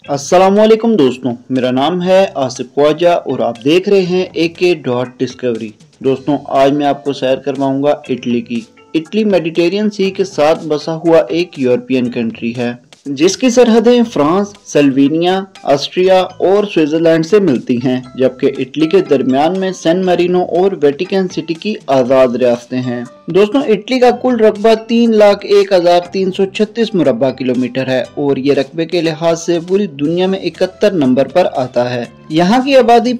अस्सलामुअलैकुम दोस्तों, मेरा नाम है आसिफ ख्वाजा और आप देख रहे हैं AK.Discovery। दोस्तों, आज मैं आपको सैर करवाऊंगा इटली की। इटली मेडिटेरियन सी के साथ बसा हुआ एक यूरोपियन कंट्री है जिसकी सरहदें फ्रांस, स्लोवेनिया, ऑस्ट्रिया और स्विट्जरलैंड से मिलती हैं, जबकि इटली के दरमियान में सैन मारिनो और वेटिकन सिटी की आज़ाद रियासतें हैं। दोस्तों, इटली का कुल रकबा 3,01,336 मुरब्बा किलोमीटर है और ये रकबे के लिहाज से पूरी दुनिया में 71 नंबर पर आता है। यहाँ की आबादी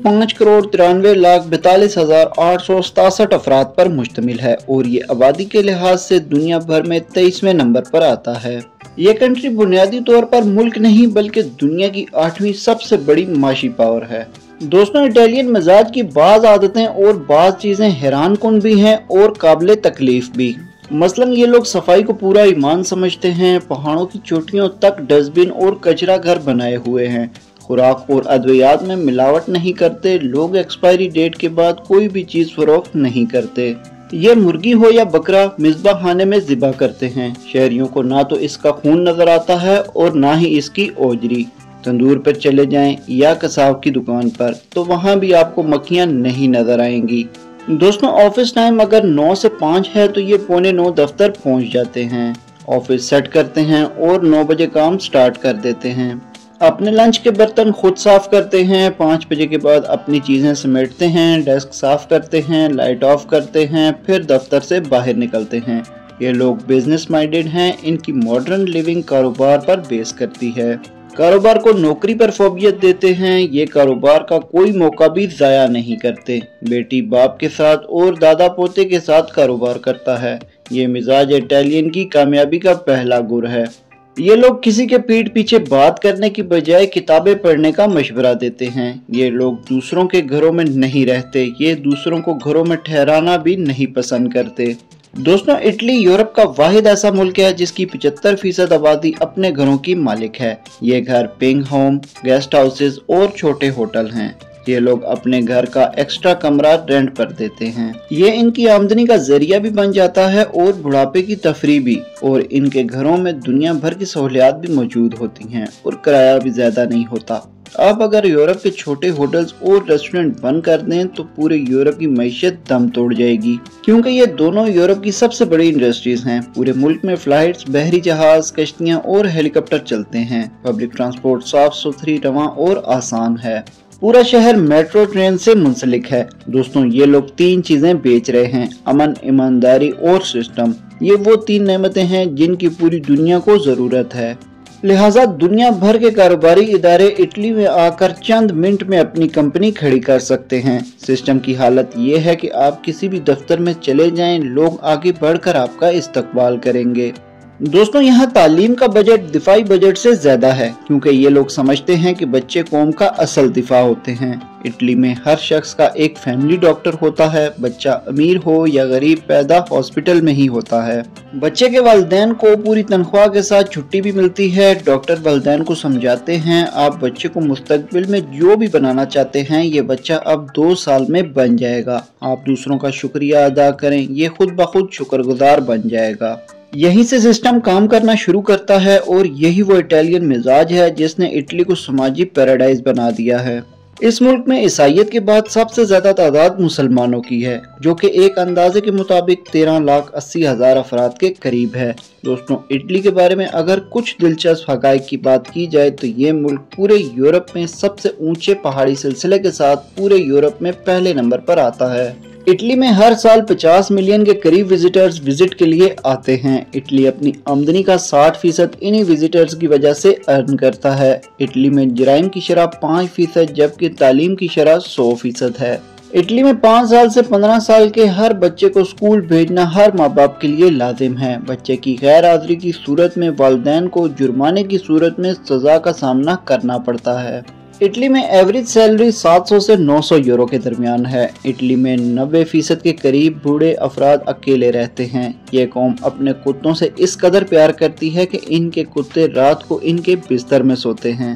5,93,42,867 अफराद पर मुश्तमिल है और ये आबादी के लिहाज से दुनिया भर में 23वें नंबर पर आता है। ये कंट्री बुनियादी तौर पर मुल्क नहीं बल्कि दुनिया की 8वीं सबसे बड़ी माशी पावर है। दोस्तों, इटालियन मिजाज की बाज़ आदतें और बाज़ चीज़ें हैरान कुन भी हैं और काबिल तकलीफ भी। मसलन ये लोग सफाई को पूरा ईमान समझते हैं, पहाड़ों की चोटियों तक डस्टबिन और कचरा घर बनाए हुए हैं, खुराक और अद्वियात में मिलावट नहीं करते, लोग एक्सपायरी डेट के बाद कोई भी चीज़ फरोख्त नहीं करते। ये मुर्गी हो या बकरा मिज़बाह खाने में ज़िबा करते हैं। शहरियों को ना तो इसका खून नजर आता है और ना ही इसकी ओजरी। तंदूर पर चले जाएं या कसाब की दुकान पर तो वहाँ भी आपको मक्खियाँ नहीं नजर आएंगी। दोस्तों, ऑफिस टाइम अगर 9 से 5 है तो ये 8:45 दफ्तर पहुँच जाते हैं, ऑफिस सेट करते हैं और 9 बजे काम स्टार्ट कर देते हैं। अपने लंच के बर्तन खुद साफ करते हैं, 5 बजे के बाद अपनी चीजें समेटते हैं, डेस्क साफ करते हैं, लाइट ऑफ करते हैं, फिर दफ्तर से बाहर निकलते हैं। ये लोग बिजनेस माइंडेड हैं। इनकी मॉडर्न लिविंग कारोबार पर बेस करती है। कारोबार को नौकरी पर फोबियत देते हैं। ये कारोबार का कोई मौका भी जाया नहीं करते। बेटी बाप के साथ और दादा पोते के साथ कारोबार करता है। ये मिजाज इटालियन की कामयाबी का पहला गुर है। ये लोग किसी के पीठ पीछे बात करने की बजाय किताबें पढ़ने का मशवरा देते हैं। ये लोग दूसरों के घरों में नहीं रहते। ये दूसरों को घरों में ठहराना भी नहीं पसंद करते। दोस्तों, इटली यूरोप का वाहिद ऐसा मुल्क है जिसकी 75% आबादी अपने घरों की मालिक है। ये घर पिंग होम, गेस्ट हाउसेज और छोटे होटल हैं। ये लोग अपने घर का एक्स्ट्रा कमरा रेंट पर देते हैं। ये इनकी आमदनी का जरिया भी बन जाता है और बुढ़ापे की तफरीह भी। और इनके घरों में दुनिया भर की सहूलियात भी मौजूद होती हैं और किराया भी ज्यादा नहीं होता। अब अगर यूरोप के छोटे होटल्स और रेस्टोरेंट बंद कर दें तो पूरे यूरोप की मईशत दम तोड़ जाएगी, क्योंकि ये दोनों यूरोप की सबसे बड़ी इंडस्ट्रीज हैं। पूरे मुल्क में फ्लाइट्स, बहरी जहाज, कश्तियाँ और हेलीकॉप्टर चलते हैं। पब्लिक ट्रांसपोर्ट साफ सुथरी, रवां और आसान है। पूरा शहर मेट्रो ट्रेन से मुंसलिक है। दोस्तों, ये लोग 3 चीजें बेच रहे हैं: अमन, ईमानदारी और सिस्टम। ये वो 3 नेमतें हैं जिनकी पूरी दुनिया को जरूरत है। लिहाजा दुनिया भर के कारोबारी इदारे इटली में आकर चंद मिनट में अपनी कंपनी खड़ी कर सकते हैं। सिस्टम की हालत ये है कि आप किसी भी दफ्तर में चले जाएं, लोग आगे बढ़कर आपका इस्तकबाल करेंगे। दोस्तों, यहाँ तालीम का बजट दिफाई बजट से ज्यादा है, क्योंकि ये लोग समझते हैं कि बच्चे कौम का असल दिफा होते हैं। इटली में हर शख्स का एक फैमिली डॉक्टर होता है। बच्चा अमीर हो या गरीब, पैदा हॉस्पिटल में ही होता है। बच्चे के वालिदैन को पूरी तनख्वाह के साथ छुट्टी भी मिलती है। डॉक्टर वालिदैन को समझाते हैं, आप बच्चे को मुस्तकबिल में जो भी बनाना चाहते हैं ये बच्चा अब 2 साल में बन जाएगा। आप दूसरों का शुक्रिया अदा करें, ये खुद ब खुद शुक्रगुजार बन जाएगा। यहीं से सिस्टम काम करना शुरू करता है और यही वो इटालियन मिजाज है जिसने इटली को समाजी पैराडाइज बना दिया है। इस मुल्क में ईसाइयत के बाद सबसे ज्यादा तादाद मुसलमानों की है, जो कि एक अंदाजे के मुताबिक 13,80,000 अफराद के करीब है। दोस्तों, इटली के बारे में अगर कुछ दिलचस्प हकाइक की बात की जाए तो ये मुल्क पूरे यूरोप में सबसे ऊंचे पहाड़ी सिलसिले के साथ पूरे यूरोप में पहले नंबर पर आता है। इटली में हर साल 50 मिलियन के करीब विजिटर्स विजिट के लिए आते हैं। इटली अपनी आमदनी का 60% इन्हीं विजिटर्स की वजह से अर्न करता है। इटली में जराइम की शरह 5% जबकि तालीम की शरह 100% है। इटली में 5 साल से 15 साल के हर बच्चे को स्कूल भेजना हर माँ बाप के लिए लाजिम है। बच्चे की गैर हाजिरी की सूरत में वालिदैन को जुर्माने की सूरत में सजा का सामना करना पड़ता है। इटली में एवरेज सैलरी 700 से 900 यूरो के दरमियान है। इटली में 90% के करीब बूढ़े अफराद अकेले रहते हैं। ये कौम अपने कुत्तों से इस कदर प्यार करती है कि इनके कुत्ते रात को इनके बिस्तर में सोते हैं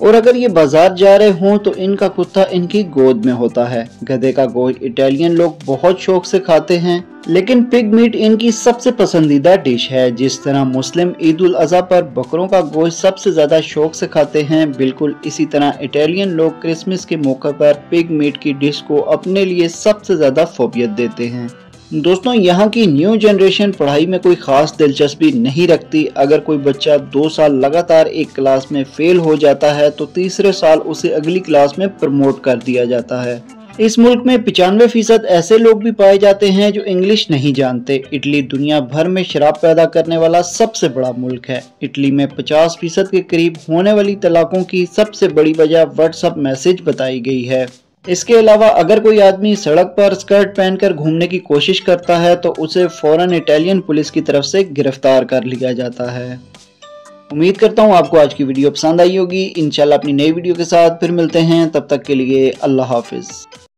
और अगर ये बाजार जा रहे हों तो इनका कुत्ता इनकी गोद में होता है। गधे का गोश्त इटालियन लोग बहुत शौक से खाते हैं, लेकिन पिग मीट इनकी सबसे पसंदीदा डिश है। जिस तरह मुस्लिम ईद उल अज़हा पर बकरों का गोश्त सबसे ज्यादा शौक से खाते हैं, बिल्कुल इसी तरह इटालियन लोग क्रिसमस के मौके पर पिग मीट की डिश को अपने लिए सबसे ज्यादा फोबियत देते हैं। दोस्तों, यहाँ की न्यू जनरेशन पढ़ाई में कोई खास दिलचस्पी नहीं रखती। अगर कोई बच्चा 2 साल लगातार एक क्लास में फेल हो जाता है तो तीसरे साल उसे अगली क्लास में प्रमोट कर दिया जाता है। इस मुल्क में 95% ऐसे लोग भी पाए जाते हैं जो इंग्लिश नहीं जानते। इटली दुनिया भर में शराब पैदा करने वाला सबसे बड़ा मुल्क है। इटली में 50% के करीब होने वाली तलाकों की सबसे बड़ी वजह व्हाट्सएप मैसेज बताई गई है। इसके अलावा अगर कोई आदमी सड़क पर स्कर्ट पहनकर घूमने की कोशिश करता है तो उसे फौरन इटालियन पुलिस की तरफ से गिरफ्तार कर लिया जाता है। उम्मीद करता हूँ आपको आज की वीडियो पसंद आई होगी। इंशाल्लाह अपनी नई वीडियो के साथ फिर मिलते हैं, तब तक के लिए अल्लाह हाफिज।